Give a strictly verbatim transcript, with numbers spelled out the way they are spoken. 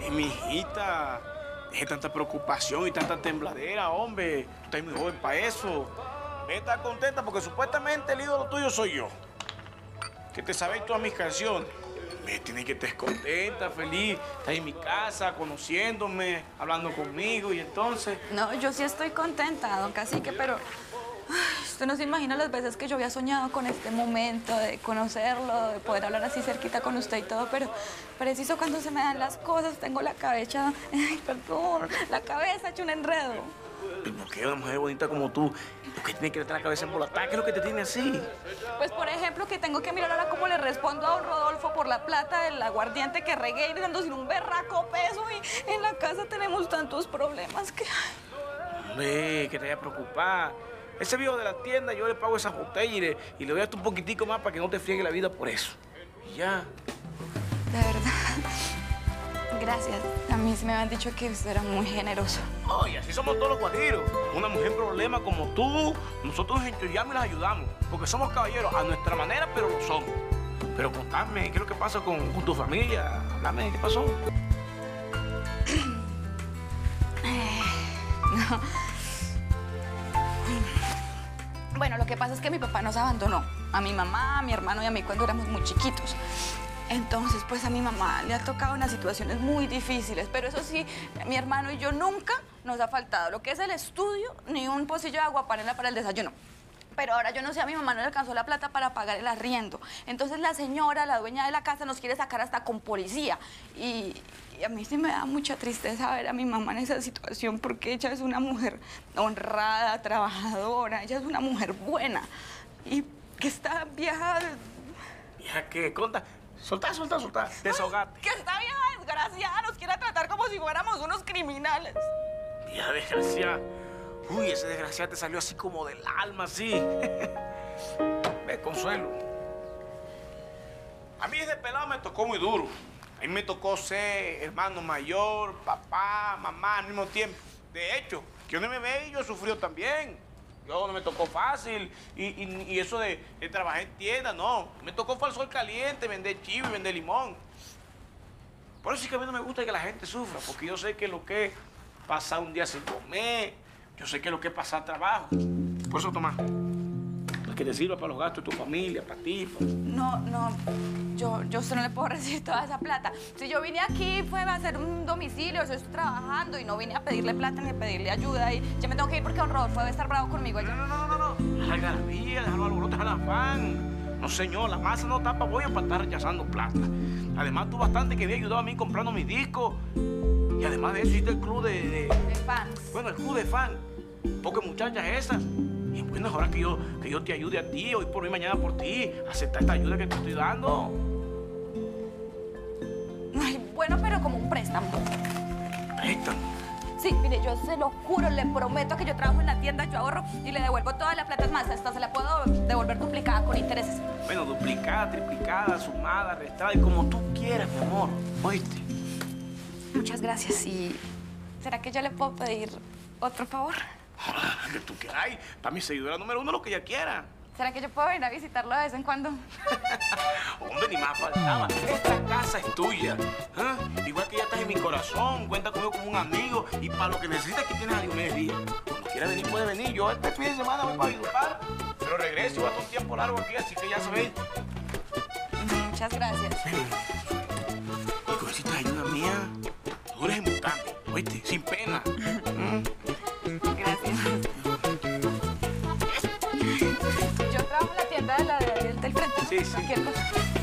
Eh, mi hijita, deje tanta preocupación y tanta tembladera, hombre. Tú estás muy joven para eso. Ve, estás contenta porque supuestamente el ídolo tuyo soy yo. Que te sabes todas mis canciones. Me tienes que estar contenta, feliz. Estás en mi casa, conociéndome, hablando conmigo y entonces... No, yo sí estoy contenta, don Cacique, pero... Ay, usted no se imagina las veces que yo había soñado con este momento de conocerlo, de poder hablar así cerquita con usted y todo, pero preciso cuando se me dan las cosas, tengo la cabeza, ay, perdón, la cabeza hecha un enredo. ¿Pero por qué una mujer bonita como tú? ¿Por qué tiene que tener la cabeza embolatada? ¿Qué es lo que te tiene así? Pues, por ejemplo, que tengo que mirar ahora cómo le respondo a don Rodolfo por la plata del aguardiente que regué y dando sin un berraco peso, y en la casa tenemos tantos problemas que... Hombre, que te vaya a preocupar. Ese viejo de la tienda, yo le pago esa botella y le, y le doy hasta un poquitico más para que no te friegue la vida por eso. Y ya. De verdad. Gracias. A mí sí me habían dicho que usted era muy generoso. Oye, así somos todos los guajiros. Una mujer en problema como tú, nosotros nos enchullamos y las ayudamos. Porque somos caballeros a nuestra manera, pero lo somos. Pero contame, ¿qué es lo que pasa con, con tu familia? Háblame, ¿qué pasó? No. Bueno, lo que pasa es que mi papá nos abandonó. A mi mamá, a mi hermano y a mí cuando éramos muy chiquitos. Entonces, pues a mi mamá le ha tocado unas situaciones muy difíciles. Pero eso sí, mi hermano y yo nunca nos ha faltado lo que es el estudio ni un pocillo de agua panela para el desayuno. Pero ahora yo no sé, a mi mamá no le alcanzó la plata para pagar el arriendo. Entonces la señora, la dueña de la casa, nos quiere sacar hasta con policía. Y, y a mí sí me da mucha tristeza ver a mi mamá en esa situación porque ella es una mujer honrada, trabajadora, ella es una mujer buena. Y que está vieja... ¿Vieja qué? Conta. Soltá, soltá, soltá. Desahogate. Que está vieja desgraciada, nos quiere tratar como si fuéramos unos criminales. Vieja desgraciada. Uy, ese desgraciado te salió así como del alma, así. Ve, Consuelo. A mí desde pelado me tocó muy duro. A mí me tocó ser hermano mayor, papá, mamá al mismo tiempo. De hecho, que uno me ve y yo sufrió también. Yo no me tocó fácil. Y, y, y eso de, de trabajar en tienda, no. Me tocó falso sol caliente, vender chivo y vender limón. Por eso sí que a mí no me gusta que la gente sufra, porque yo sé que lo que es pasar un día sin comer, yo sé que lo que es pasar trabajo. Por eso, toma. Que te sirva para los gastos de tu familia, para ti. Para... No, no, yo, yo a usted no le puedo recibir toda esa plata. Si yo vine aquí fue a hacer un domicilio, yo estoy trabajando y no vine a pedirle plata ni a pedirle ayuda. Y yo me tengo que ir porque don Rodolfo debe estar bravo conmigo allá. No, no, no, no, no. La garabía, déjalo alborotar al afán. No, señor, la masa no tapa bollo para estar rechazando plata. Además, tú bastante que había ayudado a mí comprando mis discos. Y además de eso, hiciste el club de... De, de fans. Bueno, el club de fans. Pocas muchachas esas. Y bueno, ahora que yo, que yo te ayude a ti, hoy por hoy, mañana por ti, acepta esta ayuda que te estoy dando. Ay, bueno, pero como un préstamo. ¿Préstamo? Sí, mire, yo se lo juro, le prometo que yo trabajo en la tienda, yo ahorro y le devuelvo toda la plata. Es más, hasta se la puedo devolver duplicada con intereses. Bueno, duplicada, triplicada, sumada, restada y como tú quieras, mi amor. ¿Oíste? Muchas gracias. ¿Y será que yo le puedo pedir otro favor? Que tú quieras. Para mi seguidora número uno, lo que ella quiera. ¿Será que yo puedo venir a visitarlo de vez en cuando? Hombre, ni más faltaba. Esta casa es tuya. ¿Eh? Igual que ya estás en mi corazón, cuenta conmigo como un amigo. Y para lo que necesites, aquí tienes a Diomedes Díaz. Cuando quiera venir, puede venir. Yo este fin de semana voy para Valledupar. Pero regreso, voy a estar un tiempo largo aquí, así que ya sabéis. Muchas gracias. Y con esta ayuda mía, tú eres embustante, ¿oíste? Sin pena. ¿Mm? Gracias. Yo trabajo en la tienda de la de, del frente. Sí, sí. Cualquier cosa.